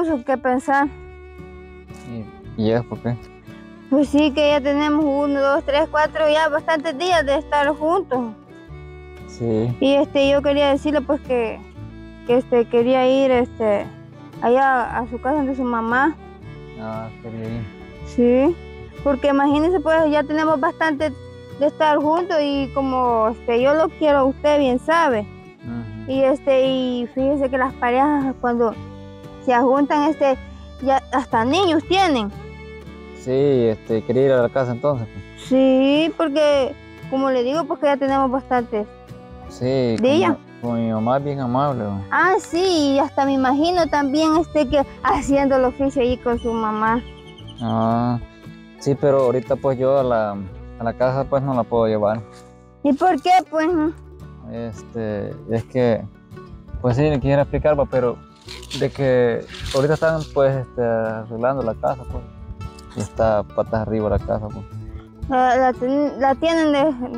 tenemos que pensar. ¿Y es por qué? Pues sí, que ya tenemos 1, 2, 3, 4, ya bastantes días de estar juntos. Sí. Y yo quería decirle pues que quería ir allá a su casa de su mamá. Ah, quería ir. Sí, porque imagínense pues ya tenemos bastante de estar juntos y como yo lo quiero, usted bien sabe. Ujú. Y fíjese que las parejas cuando se juntan ya hasta niños tienen. Sí, quería ir a la casa entonces, pues. Sí, porque como le digo, porque ya tenemos bastantes Sí, días. como mi mamá es bien amable, ¿no? Ah, sí, y hasta me imagino también que haciendo el oficio allí con su mamá. Ah, sí, pero ahorita pues yo a la casa pues no la puedo llevar. ¿Y por qué? Pues, Es que, pues sí, le quisiera explicar, va, pero de que ahorita están pues arreglando la casa, pues. Y está patas arriba la casa, pues. la tienen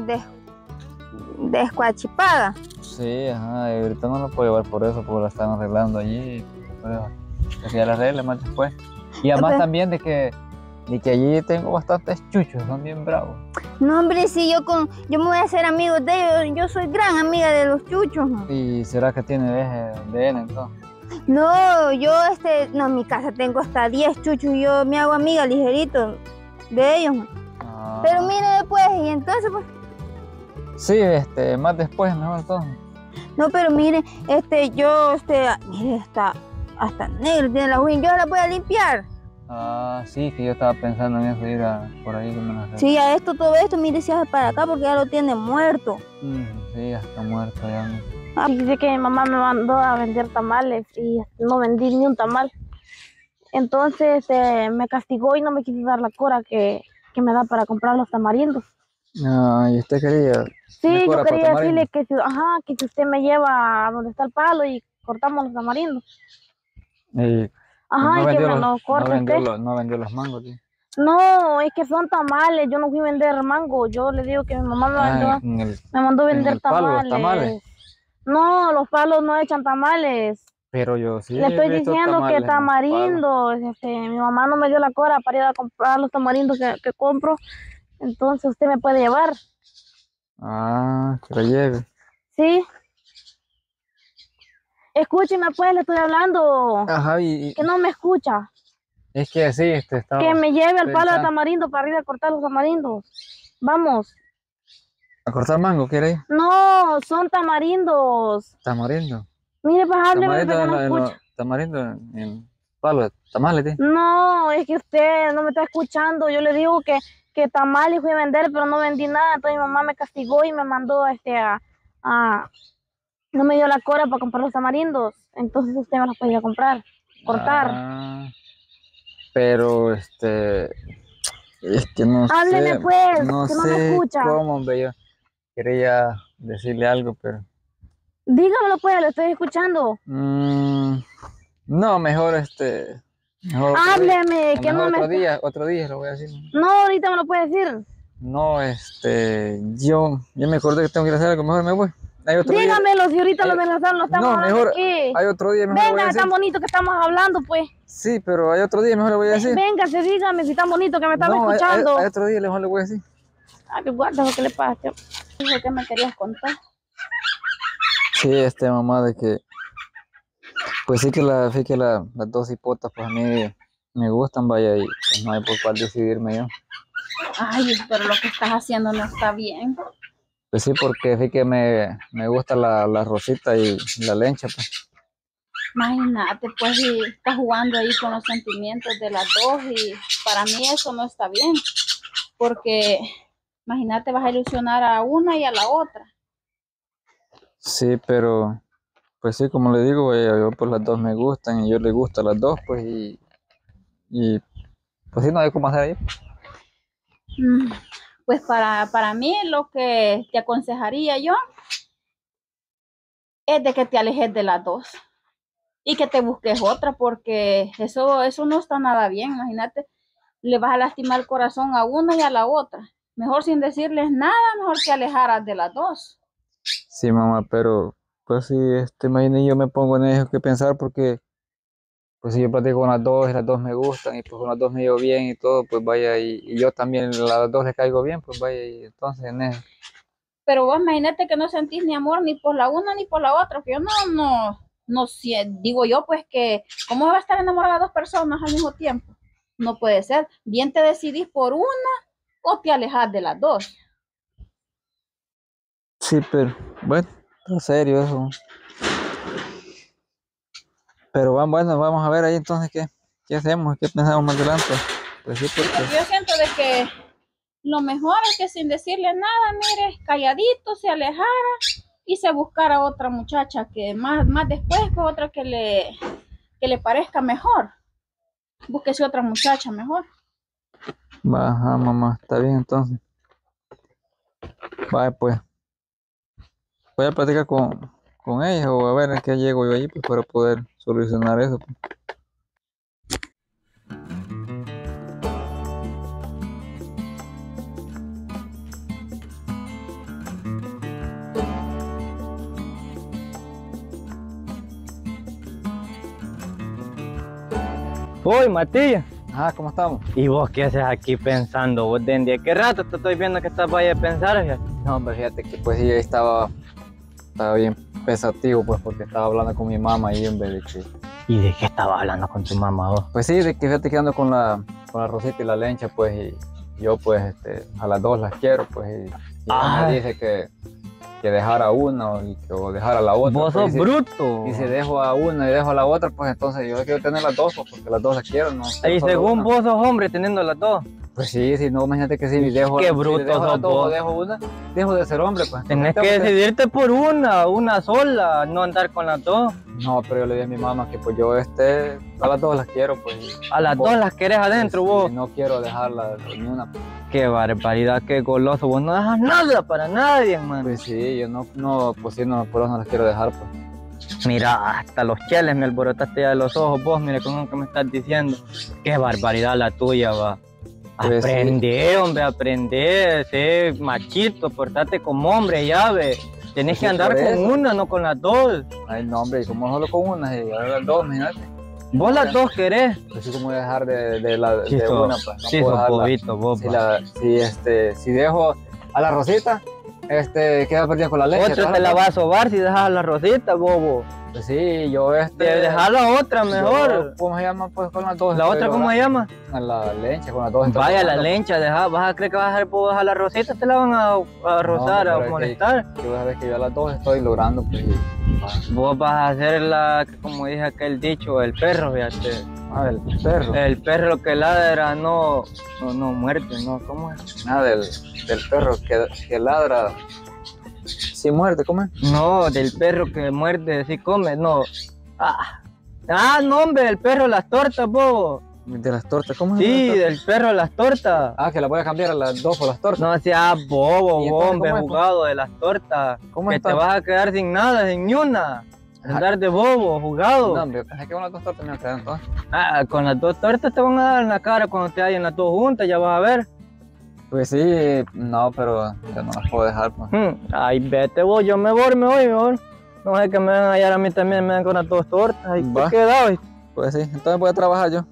descuachipada. Sí, ajá, y ahorita no la puedo llevar por eso, porque la están arreglando allí, por eso, que ya la arregle más después. Y además Pues, también de que allí tengo bastantes chuchos, son bien bravos. no, hombre, si yo me voy a hacer amigo de ellos, yo soy gran amiga de los chuchos. ¿Y será que tiene de él entonces? No, no, en mi casa tengo hasta 10 chuchos y yo me hago amiga ligerito de ellos. Ah, Pero mire después, y entonces pues, sí, más después, mejor entonces. no, pero mire, mire, hasta negro tiene la uña, yo la voy a limpiar. Ah, sí, que yo estaba pensando en eso, ir por ahí que me la arregle. Sí, todo esto, mire, se hace para acá porque ya lo tiene muerto. Sí, ya está muerto ya, ¿no? Dice que mi mamá me mandó a vender tamales y no vendí ni un tamal. Entonces me castigó y no me quiso dar la cora que me da para comprar los tamarindos. Ah, ¿y usted quería Sí, yo cora para quería tamarindo? decirle que si usted me lleva a donde está el palo y cortamos los tamarindos. Y Ajá, no y que vendió me los, los no corte vendió usted. los, no vendió los mangos, tío. No, es que son tamales, yo no fui a vender mango. Yo le digo que mi mamá Ah, en me mandó a en vender el palo, los tamales. tamales. No, los palos no echan tamales. Pero yo sí Le he estoy visto diciendo que tamales en los palos. tamarindos, mi mamá no me dio la cora para ir a comprar los tamarindos que compro, entonces usted me puede llevar. Ah, que lo lleve. Sí, escúcheme pues, le estoy hablando, Ajá, y que no me escucha, es que sí, que estaba me lleve al palo de pensando. tamarindo para ir a cortar los tamarindos. Vamos. ¿A cortar mango quiere ir? No, son tamarindos. Tamarindo. Mire, pues hábleme, Tamarindo porque en, no lo- en, escucha. lo- tamarindo en palo, tamales, tío. No, es que usted no me está escuchando. Yo le digo que tamales fui a vender, pero no vendí nada. Entonces mi mamá me castigó y me mandó a no me dio la cora para comprar los tamarindos. Entonces usted me los podía comprar, cortar. Ah, pero es que no Hábleme sé, pues, no que no me sé escucha. cómo, hombre, yo quería decirle algo, pero Dígamelo pues, lo estoy escuchando. no, mejor otro día, Hábleme, o que mejor no me otro está. día, otro día lo voy a decir. No, ahorita me lo puede decir. No, yo me acordé que tengo que ir a hacer algo, mejor me voy. Hay otro día, Dígamelo, si ahorita lo hay- amenazaron, lo estamos no, hablando mejor, aquí. hay otro día, mejor le voy a Venga, decir. tan bonito que estamos hablando, pues. Sí, pero hay otro día, mejor le voy a decir. Véngase, dígame si tan bonito que me estaba No, hay escuchando. otro día, mejor le voy a decir. Ay, que guarda lo que le pasa. Dijo que me querías contar. Sí, mamá, de que, pues sí que las dos hipotas, pues a mí me gustan, vaya, y pues no hay por cuál decidirme yo. Ay, pero lo que estás haciendo no está bien. Pues sí, porque sí que me gusta la rosita y la lencha, pues. Imagínate, pues, y estás jugando ahí con los sentimientos de las dos y para mí eso no está bien, porque imagínate, vas a ilusionar a una y a la otra. Sí, pero, pues sí, como le digo, yo pues las dos me gustan y yo le gusta a las dos, pues, y pues sí, no hay cómo hacer ahí. Mm, Pues para mí lo que te aconsejaría yo es de que te alejes de las dos y que te busques otra, porque eso no está nada bien. Imagínate, le vas a lastimar el corazón a una y a la otra. Mejor sin decirles nada, mejor que alejaras de las dos. Sí, mamá, pero, pues sí, imagínate, yo me pongo en eso que pensar porque pues si yo platico con las dos y las dos me gustan y pues con las dos me llevo bien y todo, pues vaya, y yo también a las dos les caigo bien, pues vaya, y entonces en eso. Pero vos imagínate que no sentís ni amor ni por la una ni por la otra, que yo no sé, digo yo pues que, ¿cómo va a estar enamorada de dos personas al mismo tiempo? No puede ser. Bien te decidís por una o te alejas de las dos. Sí, pero bueno, en serio eso. Pero bueno, vamos a ver ahí entonces qué hacemos, qué pensamos más adelante. Pues sí, porque Yo siento de que lo mejor es que sin decirle nada, mire, calladito, se alejara y se buscara otra muchacha que más después, pues otra que le parezca mejor. Búsquese otra muchacha mejor. ajá, mamá, está bien entonces. Vaya, pues voy a platicar con ella o a ver a qué llego yo ahí pues, para poder solucionar eso. Pues. Uy, Matías, Ajá, ¿cómo estamos? ¿y vos qué haces aquí pensando? ¿Vos de qué rato te estoy viendo que estás vaya a pensar? Fíjate? No, hombre, fíjate que pues sí, estaba bien pensativo pues porque estaba hablando con mi mamá y en vez de que... ¿Y de qué estabas hablando con tu mamá vos? Pues sí, de que fíjate que ando con la Rosita y la Lencha pues y yo pues a las dos las quiero pues y ella me dice que dejara una o dejara la otra. Vos Pues, sos bruto. y si dejo a una y dejo a la otra, pues entonces yo quiero tener las dos, pues, porque las dos las quiero, ¿no? Y Solo según una. vos sos hombre teniendo las dos. Pues sí, si no, imagínate que si dejo, Qué si bruto dejo las sos dos o vos. dejo una, dejo de ser hombre, pues. Tenés Entonces, que decidirte por una sola, no andar con las dos. No, pero yo le dije a mi mamá que pues yo a las dos las quiero, pues. A las dos las querés adentro pues, vos. y no quiero dejarla ni una. Pues. Qué barbaridad, qué goloso. Vos no dejas nada para nadie, hermano. Pues sí, yo pues sí, no, por eso no las quiero dejar, pues. Mira, hasta los cheles me alborotaste ya de los ojos vos, mira con lo que me estás diciendo. Qué barbaridad la tuya, va. Pues Aprende, hombre, aprende, sé machito, portate como hombre, ya ve. Tenés Pues que sí, andar por con eso. una, no con las dos. Ay, no, hombre, y como solo con una, y ahora las dos, imagínate. Vos las dos querés. Pues sí, como voy a dejar de Sí, una, pues. No sí, puedo sos dejarla. bobito, vos. va. Si dejo a la Rosita, queda perdida con la leche. Otra ¿verdad? te la va a sobar si dejas a la Rosita, bobo. Pues sí, yo De dejar la otra mejor. yo, ¿cómo se llama? Pues con las dos. ¿La otra cómo se llama? A la leche, con las dos. estoy Vaya, la hablando. lencha, vas a creer que vas a dejar vos a la Rosita, te la van a rozar, pero a es molestar. Yo sabes que yo a las dos estoy logrando, pues. Vos vas a hacer como dije aquel dicho, el perro, fíjate. El perro. El perro que ladra no muerte, no, ¿cómo es? Nada del perro que ladra. Sí, muerde, ¿cómo es? No, del perro que muerde, sí come, no. No, hombre, el perro las tortas, bobo. De las tortas, ¿cómo es? Sí, del perro las tortas. Que la voy a cambiar a las dos por las tortas. No seas bobo, ¿Y entonces hombre, cómo es? jugado de las tortas. ¿Cómo que es te entonces? vas a quedar sin nada, sin ni una. Andar de bobo, jugado. No, hombre, pensé que con las dos tortas me iba a quedar entonces. Con las dos tortas te van a dar en la cara cuando te hayan las dos juntas, ya vas a ver. Pues sí, no, pero ya no las puedo dejar, pues. Ay, vete vos, yo me voy, mejor. No sé que me van a hallar a mí también, me dan con las dos tortas. Ahí te Va. queda hoy. Pues sí, entonces voy a trabajar yo.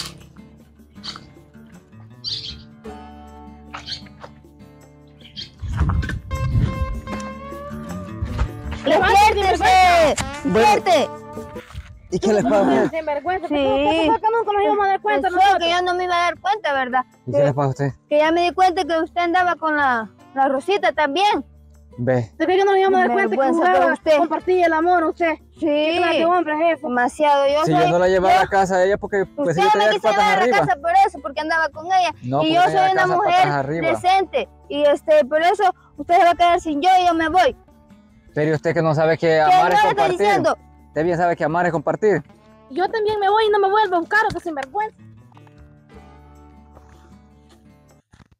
¡Despiértese! ¡Despierte! ¿Y qué les pasa? Sinvergüenza, Sí. ¿qué pasó? Que nunca nos íbamos a dar cuenta Pensó nosotros. que yo no me iba a dar cuenta, ¿verdad? ¿Y qué les pasa a usted? Que ya me di cuenta que usted andaba con la Rosita también. Ve. ¿De qué no nos íbamos a dar cuenta que Vergüenza jugaba, para usted. compartía el amor usted? Sí, ¿Qué clase de hombre es eso? demasiado. Yo Si soy, yo no la llevaba a la casa de ella porque pues usted yo no me tenía quiso patas llevar a la arriba. casa por eso, porque andaba con ella. No, y porque yo tenía soy la una casa mujer patas arriba. decente. Y por eso usted se va a quedar sin yo y yo me voy. Pero usted que no sabe que ¿Qué amar no es le estoy compartir. diciendo? Usted bien sabe que amar es compartir. Yo también me voy y no me vuelvo un carro, que sinvergüenza.